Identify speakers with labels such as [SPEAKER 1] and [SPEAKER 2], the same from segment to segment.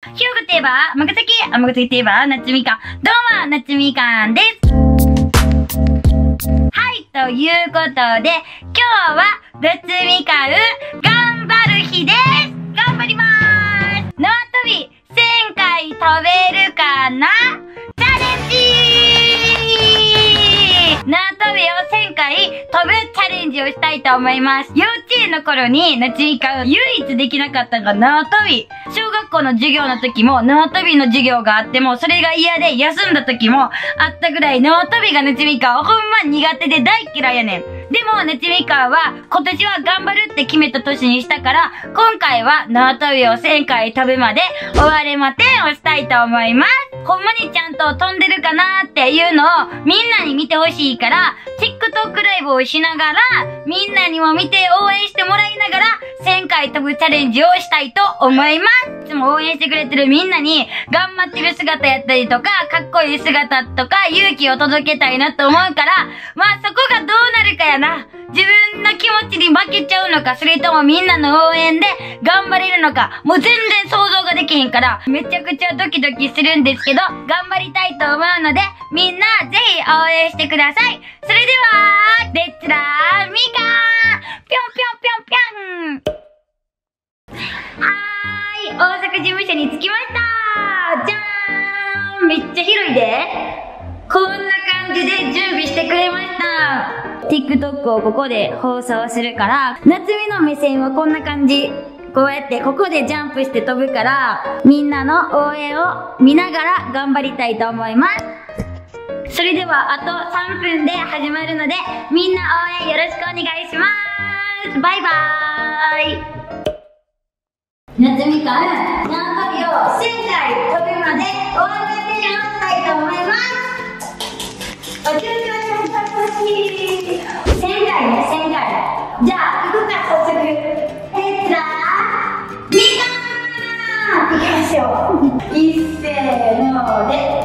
[SPEAKER 1] 兵庫といえば尼崎、尼崎といえば夏みかん。どうも、夏みかんです。はい、ということで、今日は夏みかん頑張る日です。頑張りまーす。縄跳び1000回飛べるかなチャレンジ。縄跳びを1000回飛ぶチャレンジをしたいと思います。幼稚園の頃に夏みかん唯一できなかったのが縄跳び。小学校の授業の時も縄跳びの授業があってもそれが嫌で休んだ時もあったぐらい縄跳びが夏みかんはほんま苦手で大嫌いやねん。でも夏みかんは今年は頑張るって決めた年にしたから今回は縄跳びを1000回飛ぶまで終われま10をしたいと思います。ほんまにちゃんと飛んでるかなっていうのをみんなに見てほしいからTikTok ライブをしながらみんなにも見て応援してもらいながら1000回飛ぶチャレンジをしたいと思います。いつも応援してくれてるみんなに頑張ってる姿やったりとかかっこいい姿とか勇気を届けたいなと思うからまあそこがどうなるかやな。自分の気持ちに負けちゃうのかそれともみんなの応援で頑張れるのかもう全然想像ができへんからめちゃくちゃドキドキするんですけど頑張りたいと思うのでみんなぜひ応援してください。それではレッツラーみかんぴょんぴょんぴょんぴょん。はーい、大阪事務所に着きました。じゃーん、めっちゃ広いで。こんな感じで準備してくれました。TikTok をここで放送するから夏美の目線はこんな感じ。こうやってここでジャンプして飛ぶからみんなの応援を見ながら頑張りたいと思います。それではあと3分で始まるのでみんな応援よろしくお願いします。バイバーイ。夏みかん縄跳びを1000回飛ぶまで終わらせてしたいと思います。お気をつけてほしい。1000回ね、1000回。じゃあ行くか早速。みかんいきましょう。いっせーので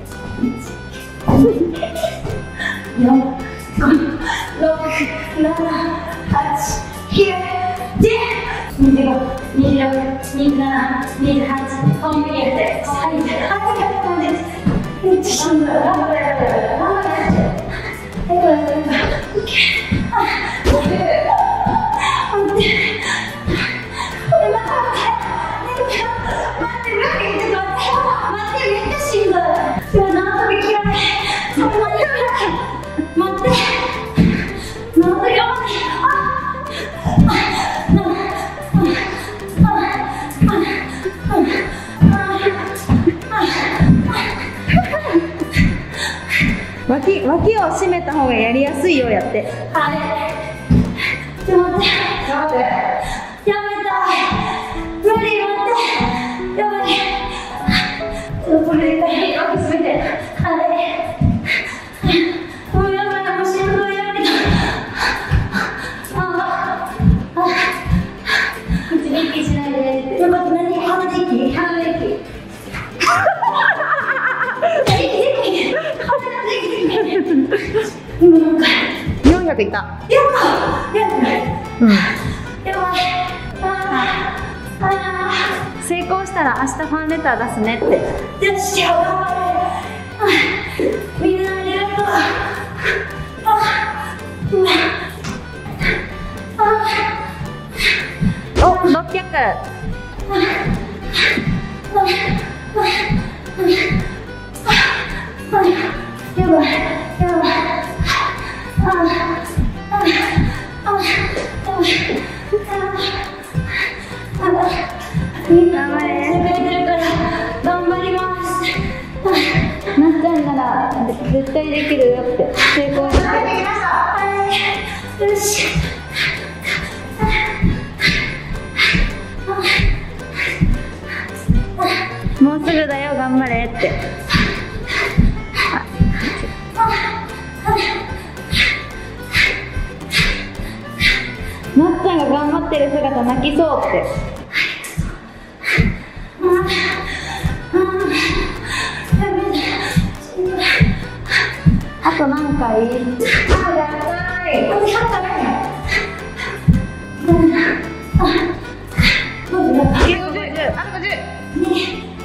[SPEAKER 1] 4、5、6、7、8、9、10、25、26、27、28、ほんまにやって30、めっちゃしんどい。頑張れ頑張れ頑張れ。脇を締めた方がやりやすいようやって。はい。ちょっと待って。頑張って。やめた。無理待って。やばい。ちょっとこれで脇締めて。はい。もうやばい。もうしんどい。やめた。口で息しないで。ちょっと待って。何？鼻で息？鼻で息。今なんか400いった。やった。やばい。成功したら明日ファンレター出すねって。よっしゃ、頑張れ。みんなありがとう。お、600。やばい。やばい。頑張れ。頑張ります。なっちゃんなら絶対できるよって成功して。はい。よし。もうすぐだよ頑張れって。なっちゃんが頑張ってる姿泣きそうって。あと何回？あと100回。あと100回。50。あと50。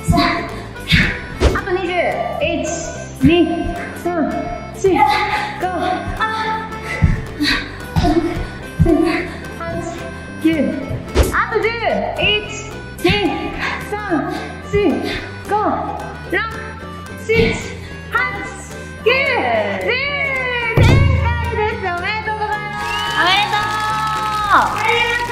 [SPEAKER 2] あと10、1、2、3、4、5、6、7、8、9、10、正解です。おめでとうございます。
[SPEAKER 1] おめでとう。
[SPEAKER 2] あ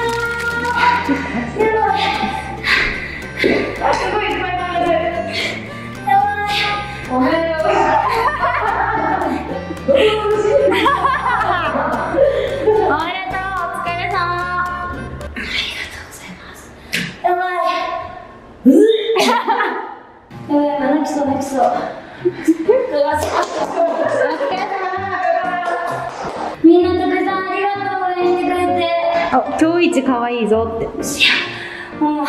[SPEAKER 2] りがとう。すごいいっぱい食べてる。おめでとうございます。
[SPEAKER 1] おめでとう、お疲れ様。ありがとうございます。やばい。やばい、泣きそう泣きそう。みんなたくさんありがとう、応援してくれて。
[SPEAKER 2] あ、今日一可愛いぞって。
[SPEAKER 1] もう。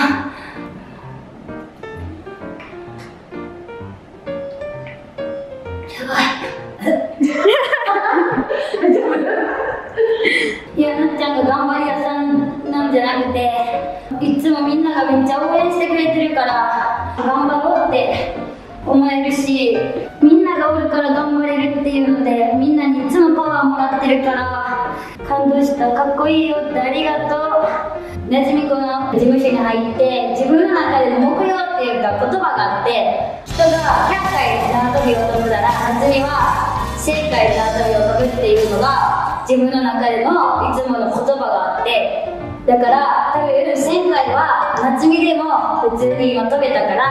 [SPEAKER 1] いや、なっちゃんが頑張り屋さんなんじゃなくて、いつもみんながめっちゃ応援してくれてるから頑張ろうって思えるし、みんながおるから頑張れるっていうので、みんなにいつもパワーもらってるから感動した。かっこいいよってありがとう。なじみこの事務所に入って自分の中での目標っていうか言葉があって、人が100回縄跳びを飛ぶならなつみは1000回縄跳びを飛ぶっていうのが自分の中でのいつもの言葉があって、だから多分1000回はなつみでも普通に今飛べたから、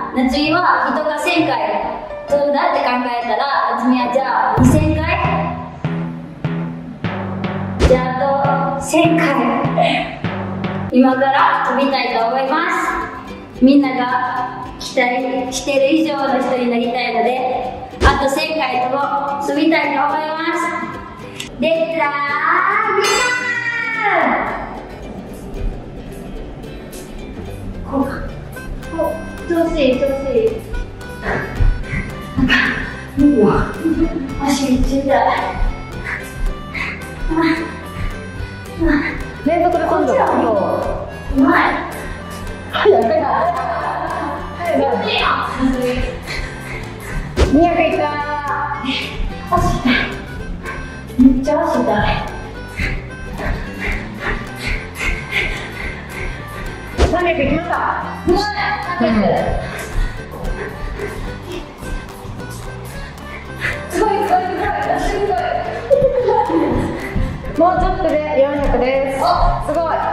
[SPEAKER 1] なつみは人が1000回飛んだって考えたら、なつみはじゃあ2000回、じゃああと1000回今から飛びたいと思います。みんなが期待してる以上の人になりたいので、あと1000回飛びたいと思います。できたー、こうか、こう、調子いい調子いい。なんかうわ、足めっちゃ痛い。
[SPEAKER 2] 連続で飛んだから今
[SPEAKER 1] うまい。
[SPEAKER 2] 早い早い200いったー。
[SPEAKER 1] 足痛い。めっちゃ足痛い。
[SPEAKER 2] 300いきました。
[SPEAKER 1] うまい。すごいすごいすごいすごい。
[SPEAKER 2] もうちょっとで400です。すごい。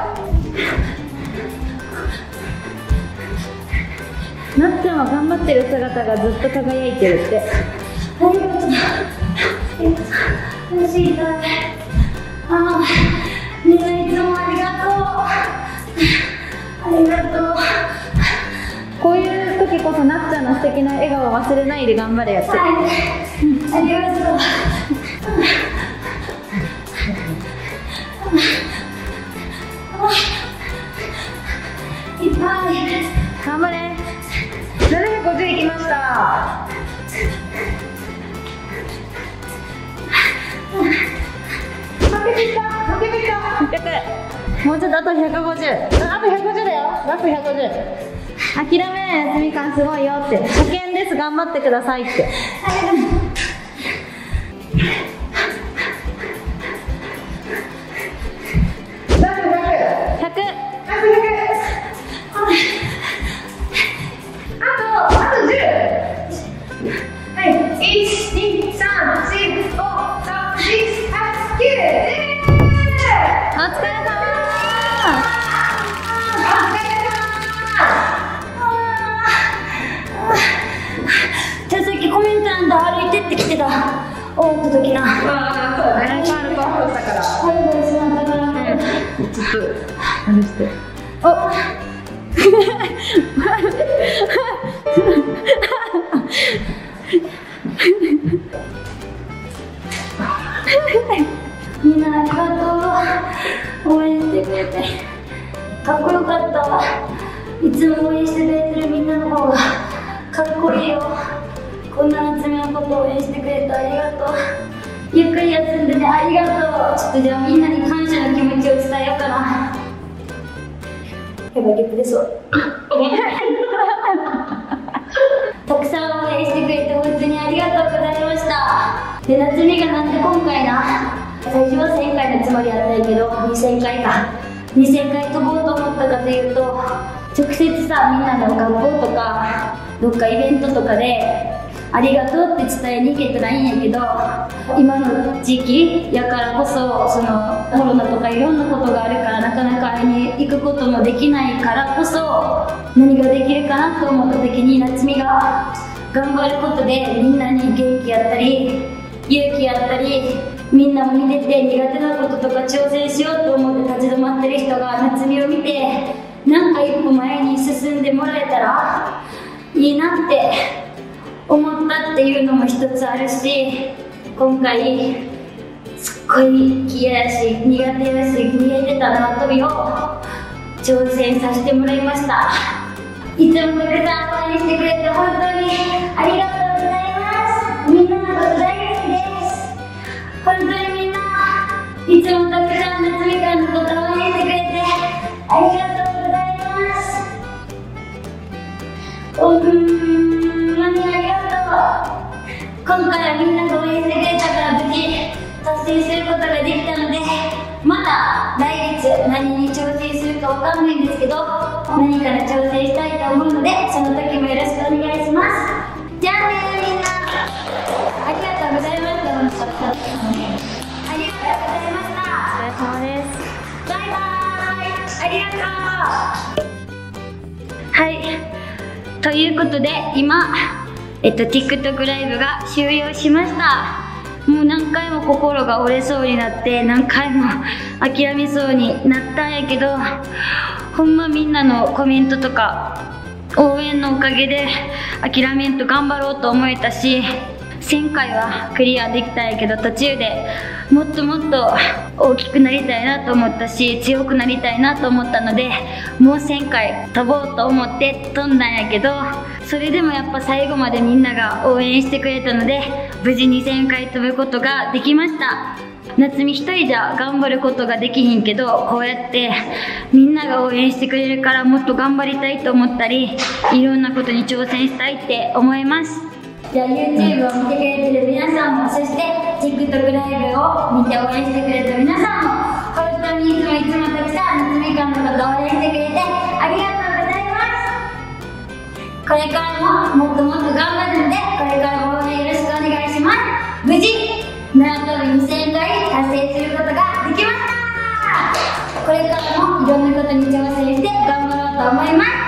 [SPEAKER 2] なっちゃんは頑張ってる姿がずっと輝いてるって。
[SPEAKER 1] ありがとう。足痛い。ああ、みんないつもありがとう。ありがとう。
[SPEAKER 2] こういう時こそなっちゃんの素敵な笑顔を忘れないで頑張れやって。
[SPEAKER 1] はい、ありがとう。いっぱい。
[SPEAKER 2] 頑張れ。750いきました。もうちょっとあと150。あと150だよ。ラスト150。諦めない休み感すごいよって。初見です。頑張ってくださいって。
[SPEAKER 1] 終わった時な。
[SPEAKER 2] ああ、そうだね。ファールコースだから。
[SPEAKER 1] ファールコースなんだから。
[SPEAKER 2] ちょっと、あれして。お
[SPEAKER 1] みんなありがとう。応援してくれて。かっこよかったわ。いつも応援してくれてるみんなの方がかっこいいよ。こんな夏美のことを応援してくれてありがとう。ゆっくり休んでね、ありがとう。ちょっとじゃあみんなに感謝の気持ちを伝えようかな。やばい、ゲップ出そう。たくさん応援してくれて本当にありがとうございます。 で、夏美がなんで今回な、最初は1000回のつもりやったんやけど、2000回か。2000回飛ぼうと思ったかというと、直接さ、みんなの学校とか、どっかイベントとかで、ありがとうって伝えに行けたらいいんやけど、今の時期やからこそ、そのコロナとかいろんなことがあるからなかなか会いに行くこともできないからこそ、何ができるかなと思った時に、夏美が頑張ることでみんなに元気やったり勇気やったり、みんなも見てて苦手なこととか挑戦しようと思って立ち止まってる人が夏美を見てなんか一歩前に進んでもらえたらいいなって思ったっていうのも一つあるし、今回すっごい嫌やし苦手やし逃げてた縄跳びを挑戦させてもらいました。いつもたくさん応援してくれて本当にありがとうございます。みんなのこと大好きです。本当にみんないつもたくさん夏みかんのこと応援してくれてありがとうございます。ほんまにありがとう。今回はみんなが応援してくれたから無事達成することができたので、また来月何に挑戦するかわかんないんですけど、何から挑戦したいと思うので、その時もよろしくお願いします。じゃあねみんな、ありがとうございました。ありがとうございました。お疲れ様です。バイバーイ。ありがとう。はい、ということで今TikTok ライブが終了しました。もう何回も心が折れそうになって何回も諦めそうになったんやけど、ほんまみんなのコメントとか応援のおかげで諦めんと頑張ろうと思えたし、1000回はクリアできたんやけど途中でもっともっと大きくなりたいなと思ったし強くなりたいなと思ったので、もう1000回飛ぼうと思って飛んだんやけど、それでもやっぱ最後までみんなが応援してくれたので無事2000回飛ぶことができました。夏美一人じゃ頑張ることができひんけど、こうやってみんなが応援してくれるからもっと頑張りたいと思ったり、いろんなことに挑戦したいって思います。じゃあ YouTube を見てくれてる皆さんも、そして TikTok ライブを見て応援してくれた皆さんも、本当にいつもたくさん夏みかんのことを応援してくれてありがとうございます。これからももっともっと頑張るので、これからも応援よろしくお願いします。無事縄跳び2000回達成することができました。これからもいろんなことに挑戦して頑張ろうと思います。